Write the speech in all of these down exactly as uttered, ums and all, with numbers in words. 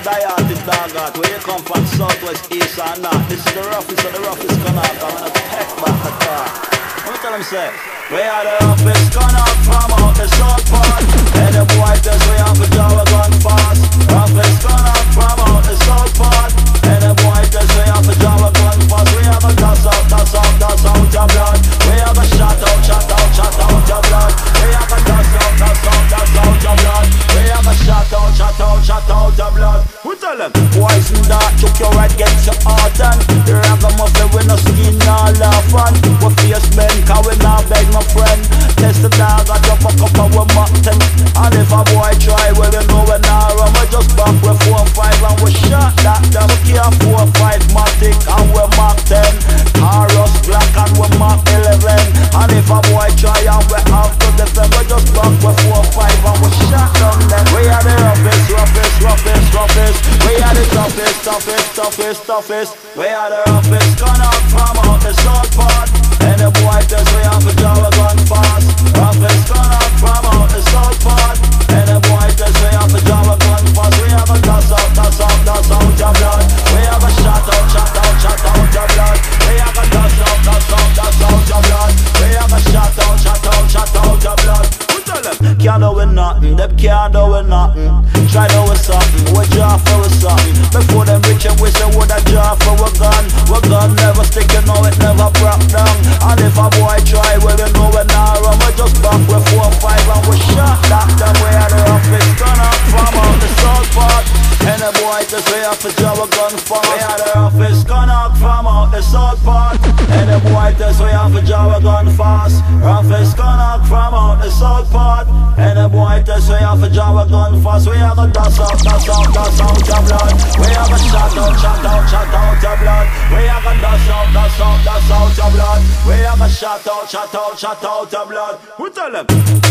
die out in dog out. Where you come from, southwest, east or north. This is the roughest of the roughest gun out. I'm gonna peck back the car. Let me tell them say, we are the roughest gun out from out the south part. And the boy says we have a jaw gun fast. Roughest gun out from out the south part. And the boy says we have a jaw gun fast. We have a toss out, toss out, toss out your blood. We have a shot out, shot out, shot out your blood. We have a toss out, toss out, toss out your blood. We have a shot out, shot out, shot out your blood. Who tell them? Poison that took your head, get your heart and the ragamuffin with no skin, no laugh on. We face men, cause we not beg my friend. Test the dog, I drop a cup of we mountain. And if a boy try, well you know we not run. We just back with four and five and we shot that them. We care four five matic and we mark ten. Taurus black and we mark eleven. And if a boy try and we have to defend, we just back with four and five and we shot down them. We are the roughest, roughest, roughest, roughest. We are the toughest, toughest, toughest, toughest. We are the roughest, gun out from out the south part. And the boy says we have a jaw gun fast. Roughest gun out from out the south part. And the boy says we have a jaw gun fast. We have a toss out, toss out, toss out your blood. We have a shot out, shot out, shot out your blood. We have a toss out, toss out, toss out your blood. We have a shot out, shot out, shot out your blood. Who tell them? Can't do with nothing, them can't do with nothing. Try to with something, we draw for with something. Before them rich and we say what a draw for a gun. We gun never stick, you know it never broke down. And if a boy try, well you know we not run. We just back with four and five and we shot that them. We are the roughest gun out from out the south part. And the boy just we have to draw a gun fast. We are the roughest gun out from out the south part. And the boy just we have to draw a gun fast. Roughest gun out from out the south part. And the boy just we have to draw a gun fast. We have a toss out, toss out, toss out your blood. We have a shot out, shot out, shot out your blood. We have a toss out, toss out, toss out your blood. We have a shot out, shot out, shot out your blood. Who tell them?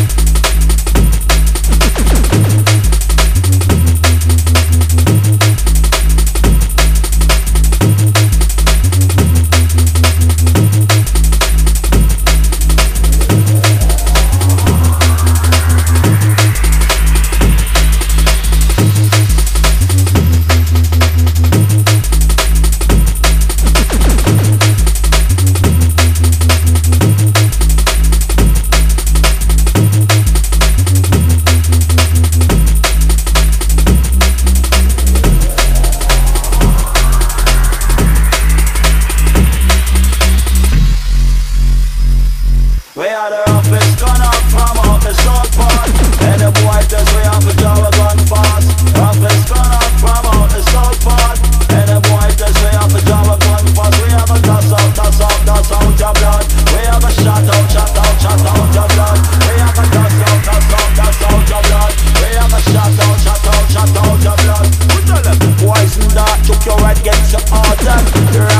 We are the roughest gun out from out the south part. And the boy says we have a jaw gun fast. Roughest gun out from out the south part. And the boy says we have a jaw gun fast. We have a toss out, toss out, toss out your blood. We have a shot out, shot out, shot out your blood. We have a toss out, toss out, toss out your blood. We have a shot out, shot out, shot out your blood. Who tell them? Poison that took your head, get your heart and